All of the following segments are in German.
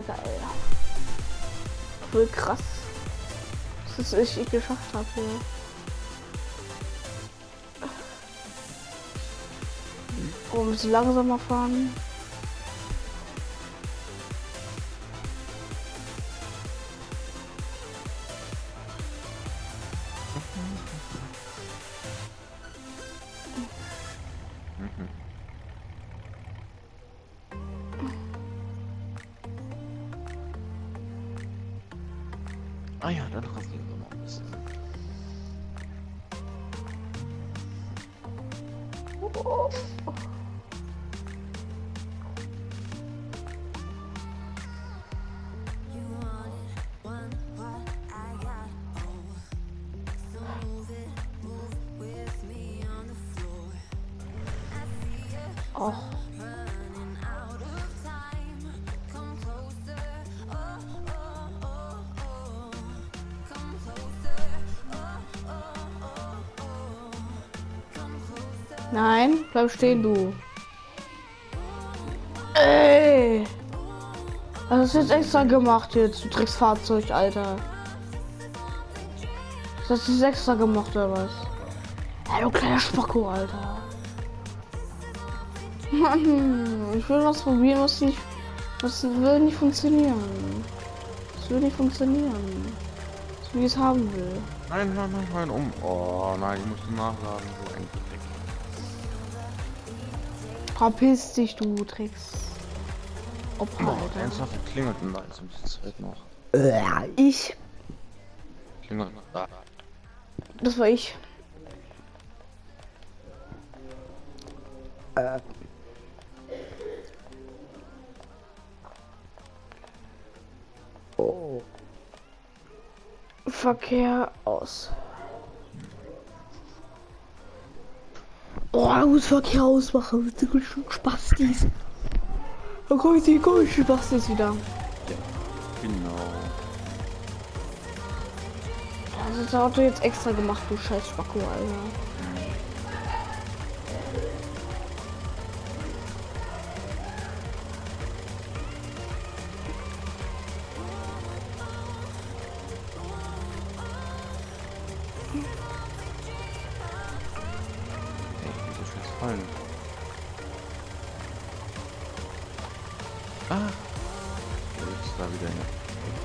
Geil. Voll krass. Das ist ich geschafft habe hier. Oh, ein bisschen langsamer fahren. Ah ja, dann rasieren wir mal ein bisschen. Oh. Och. Nein, bleib stehen, du. Ey! Was hast du jetzt extra gemacht jetzt, du Drecksfahrzeug, Alter? Das hast du jetzt extra gemacht, oder was? Ey, du kleiner Spacko, Alter. Mann, ich will was probieren, was nicht... Das will nicht funktionieren. Das will nicht funktionieren. So wie ich es haben will. Nein, nein, nein, nein, Oh nein, ich musste nachladen, so ein Dreck. Verpiss dich, du Drecks. Opfer, Alter. Ernsthaft, klingelt denn da jetzt ein bisschen Zeit noch? Ich. Klingelt da. Das war ich. Oh. Verkehr aus. Oh, ich muss Verkehr ausmachen. Das ist schon Spastis. Da komme ich die komischen Spastis wieder. Ja, genau. Das ist das Auto jetzt extra gemacht, du scheiß Spacko, Alter. Ah, jetzt da wieder eine.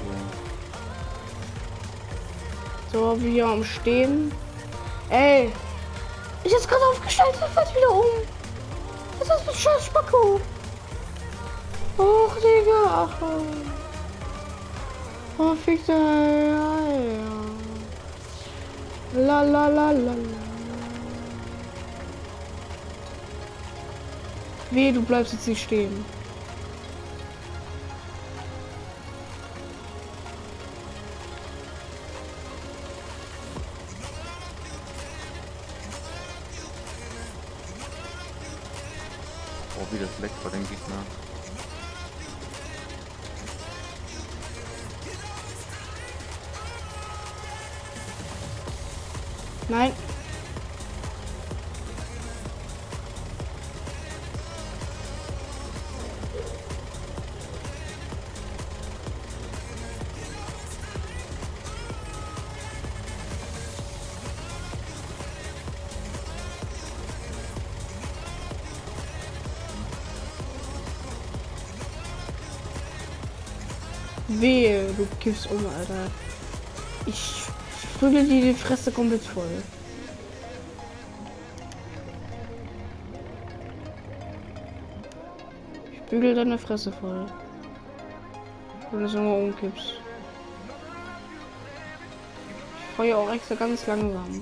So, wir am Stehen. Ey! Ich jetzt gerade aufgestellt, das fällt wieder um. Was ist das für ein scheiß Spacko? Och, Digga. Ach. Oh, fick dich. La la la la la. Weh, du bleibst jetzt nicht stehen. Oh, wie das leckt vor den Gegner. Nein. Wehe, du kippst um, Alter. Ich prügel dir die Fresse komplett voll. Ich bügel deine Fresse voll. Wenn du so mal umkippst. Ich fahre ja auch extra ganz langsam.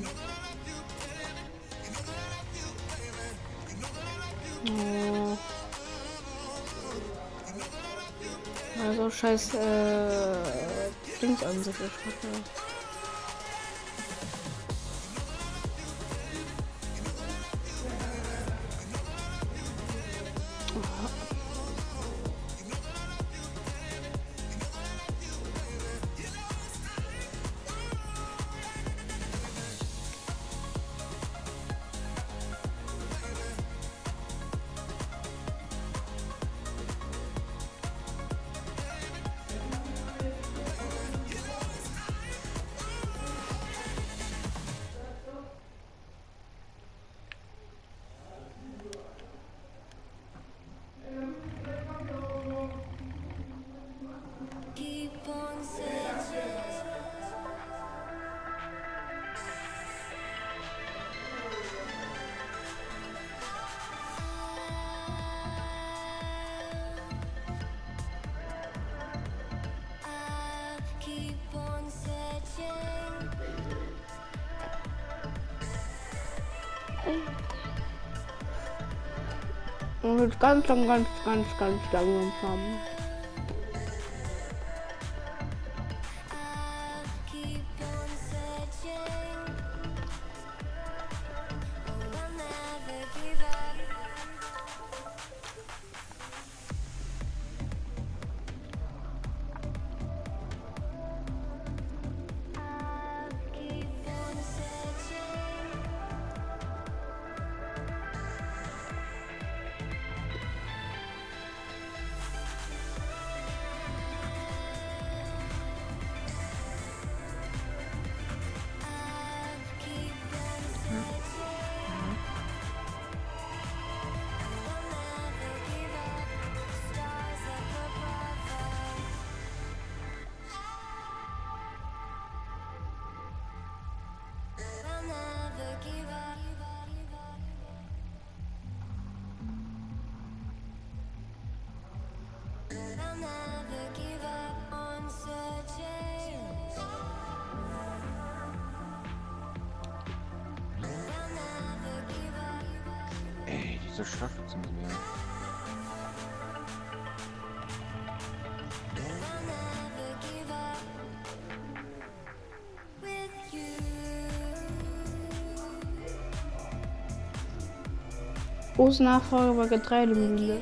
Oh. Also scheiß Dings an sich. Und jetzt ganz langsam fahren. Ey, diese Schlafplätze müssen wir. Große Nachfrage bei Getreidemühle.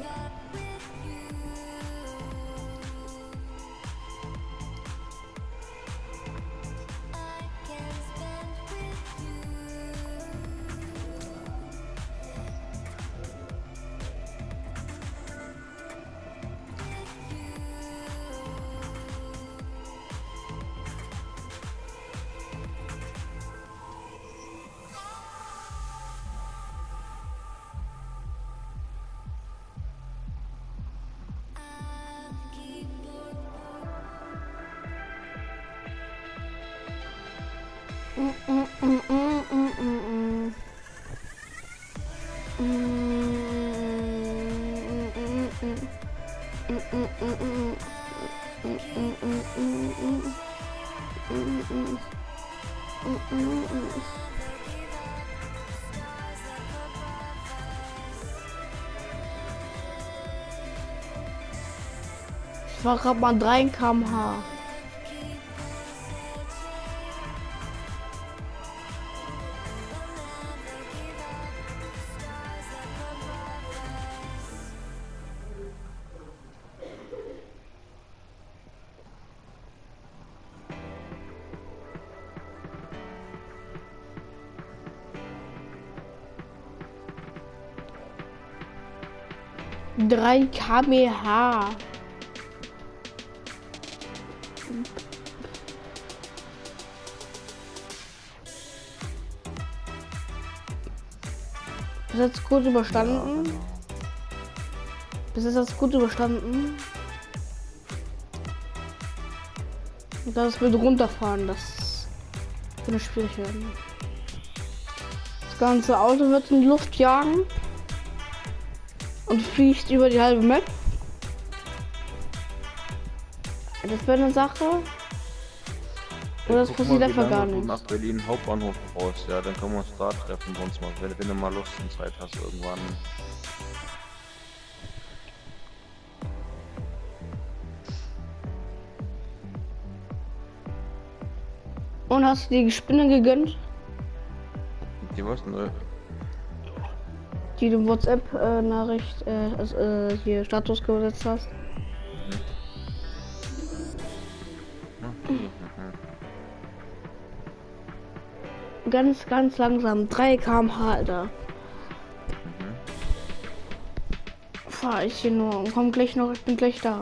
Ich war gerade mal 3 km/h. Drei km/h. Bis jetzt gut überstanden. Ja, genau. Bis jetzt gut überstanden. Und das wird runterfahren. Das wird schwierig werden. Das ganze Auto wird in die Luft jagen und fliegt über die halbe Map. Das wäre eine Sache. Oder das passiert einfach gar nicht. Nach Berlin Hauptbahnhof raus, ja, dann können wir uns da treffen, sonst mal, wenn du mal Lust und Zeit hast irgendwann. Und hast du die Spinne gegönnt, Die was? Ne? die du WhatsApp-Nachricht, hier Status gesetzt hast? Ganz langsam, 3 km/h, Alter. Fahr ich hier nur und komm gleich noch, ich bin gleich da.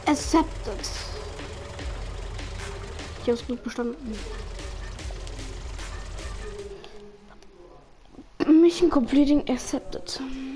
Accepted. Ich habe es gut bestanden. Mission completing accepted.